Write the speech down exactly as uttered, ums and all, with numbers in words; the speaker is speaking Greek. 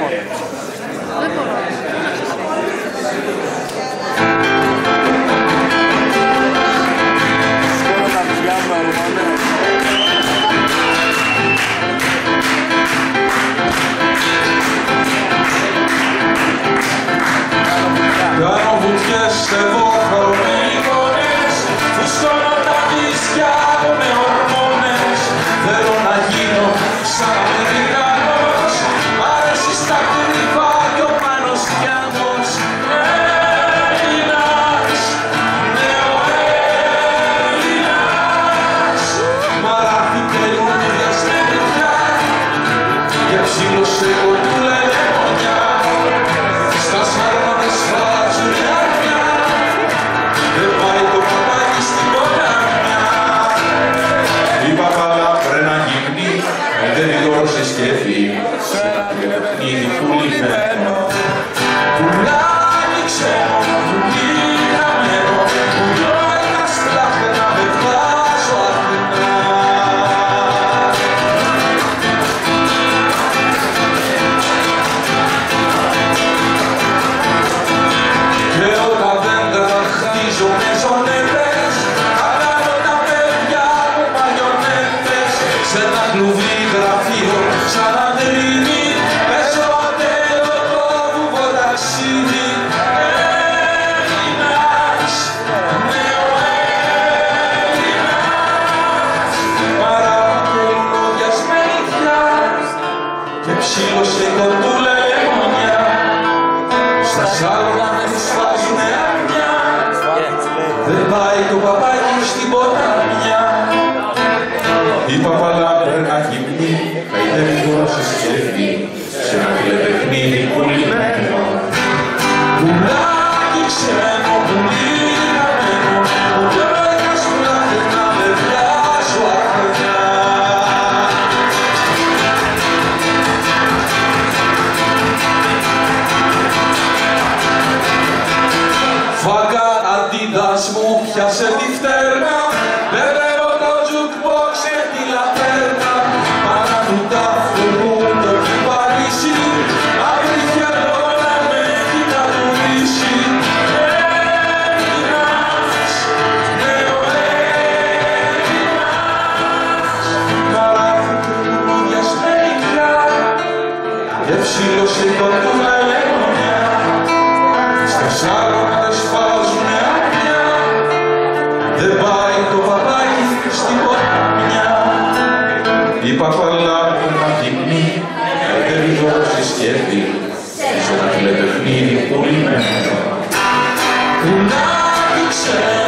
τηλέφωνο. Δεν μπορώ. Σκόλα τα βυζιά μου, αρωμάνε. Κάνω βουτιές, εγώ χαρούμενοι γονείς, φουσκώνω τα βυζιά μου με ορμόνες. Θέλω να γίνω σαν Αμερικανός, μ' αρέσει στα κρυβά κι ο Πάνος Γιάννος. Έλληνας, νεοέλληνας, μαράθι καινούργια σπίτια και ψήλωσε κοντούλα λεμονιά. Στα σάρματα σφάζουνε αρνιά, δεν πάει το παπάκι στην ποτάμια. Η παπαλά πρέπει να γυμνεί, δεν είναι σε σκέφη, σε ένα παιχνίδι που λιμένο. Πουλάκι ξένο, πουλί χαμένο, πουλιό ένα σπλάχνα με βγάζω αρνά. Και όταν δέντρα χτίζω με ζωνέτες, κάνω τα παιδιά μου μαγιονέτες. Σ' ένα κλουβί γραφείο σαν αντρίνι, παίζω τέλο το βουβοταξίδι. Έλληνας, νεοέλληνας, παράγει λογιασμένη πια και ψήλωσε κοντούλα λεμονιά. Στα σάλογα με τους βάζουνε αρνιά, δεν πάει το παπάκι στην ποτάμια. Η παπαλά πρέπει να γυμνεί, καηδεύει τώρα σε σκέφη, σε ένα τηλεπαιχνίδι πουλημένο. Πουλάκι ξένο, πουλί χαμένο, πουλιό ένα σπλάχνα με βγάζω αρνιά. Φάκα αντίδας μου πιάσε τη φτέρνα, μπερδεύω το jukebox με τη λατέρνα. Παρά του τάφου μου το κυβαλίσει, απριχιαλό να με έχει κατουρίσει. Έλληνας, νεοέλληνας, καράθηκε λουλουδιασμένη πια και ψήλωσε κοντούλα λεμονιά. Στα σάλωνα δεν σφάζουνε αρνιά, δεν πάει το παπάκι στην ποτάμια. Η παπαλά που να γυμνεί, δεν λιγώσει σκέφτη, σε ένα τηλεπαιχνίδι πουλημένο. Πουλάκι ξένο,